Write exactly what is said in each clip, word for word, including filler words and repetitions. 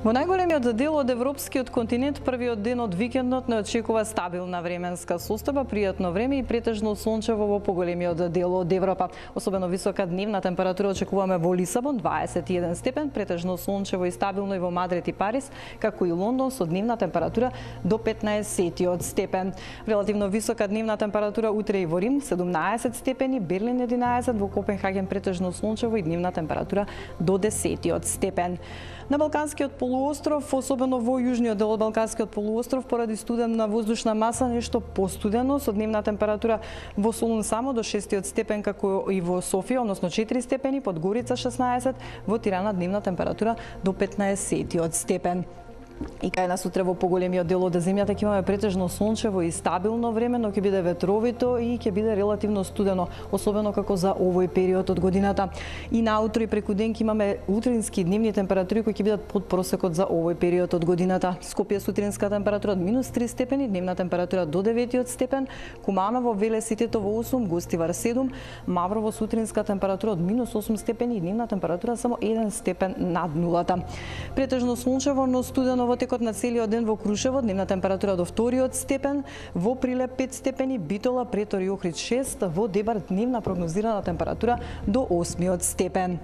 Во најголемиот дел од европскиот континент, првиот ден од викендот не очекува стабилна временска состојба, пријатно време и претежно сончево во поголемиот дел од Европа. Особено висока дневна температура очекуваме во Лисабон дваесет и еден степен, претежно сончево и стабилно и во Мадрид и Париз, како и Лондон со дневна температура до петнаесет степен. Релативно висока дневна температура утре и во Рим седумнаесет степени, Берлин единаесет, во Копенхаген претежно сончево и дневна температура до десет степен. На Балканскиот полуостров, особено во јужниот дел од Балканскиот полуостров, поради студена воздушна маса, нешто постудено, со дневна температура во Солун само до шест степен, како и во Софија, односно четири степени, Подгорица шеснаесет, во Тирана дневна температура до петнаесет степен. И кај нас утре во поголемиот дел од земјата ќе имаме претежно сончево и стабилно време, но ќе биде ветровито и ќе биде релативно студено, особено како за овој период од годината. И наутро и преку ден ќе имаме утрински дневни температури кои ќе бидат под просекот за овој период од годината. Скопје сутринска температура од минус три степени, дневна температура до девет степен, Куманово, Веле, Ситетово осум, Гостивар седум, Маврово сутринска температура од минус осум степени и дневна температура само еден степен над нулата. Претежно сончево, но студено во текот на целиот ден во Крушево, дневна температура до вториот степен, во Прилеп пет степени, Битола, Претор и Охрид шест, во Дебар дневна прогнозирана температура до осмиот степен.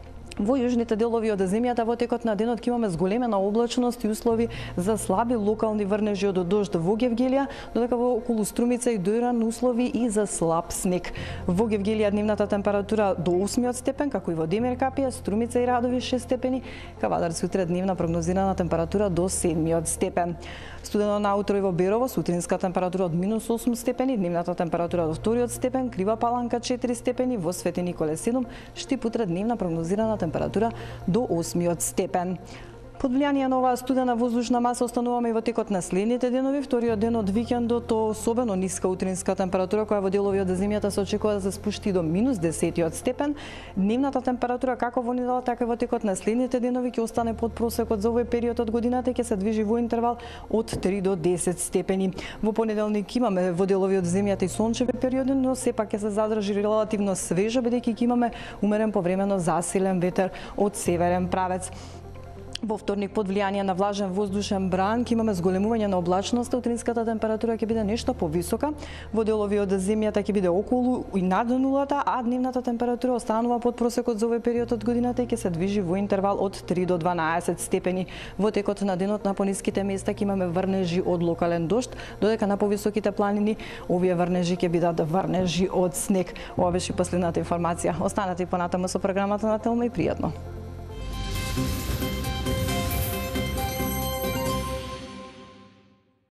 Во јужните делови од земјата во текот на денот ќе имаме зголемена облачност и услови за слаби локални врнежи од дожд во Гевгелија, додека во околу Струмица и Дојран услови и за слаб снег. Во Гевгелија дневната температура до осмиот степен, како и во Демир Капија, Струмица и Радови шест степени, Кавадарци утре дневна прогнозирана температура до седмиот степен. Студено наутро и во Берово, сутринска температура од минус осум степени, дневната температура до вториот степен, Крива Паланка четири степени, во Свети Николе седум, Штип утре дневна прогнозирана температура до осмиот степен. Под влијание на оваа студена воздушна маса остануваме и во текот на следните денови. Вториот ден од викендот особено ниска утринска температура која во делови од земјата се очекува да се спушти до минус десет степен. Дневната температура како во недела, така и во текот на следните денови ќе остане под просекот за овој период од годината и ќе се движи во интервал од три до десет степени. Во понеделник имаме во делови од земјата и сончеви периоди, но сепак ќе се задржи релативно свежо, бидејќи ќе имаме умерен повремено засилен ветер од северен правец. Во вторник под влијание на влажен воздушен бран ќе имаме зголемување на облачноста, утринската температура ќе биде нешто повисока, во делови од земјата ќе биде околу и над нулата, а дневната температура останува под просекот за овој период од годината и ќе се движи во интервал од три до дванаесет степени. Во текот на денот на пониските места ќе имаме врнежи од локален дожд, додека на повисоките планини овие врнежи ќе бидат врнежи од снег. Ова беше последната информација. Останете и понатаму со програмата на Телма и пријатно.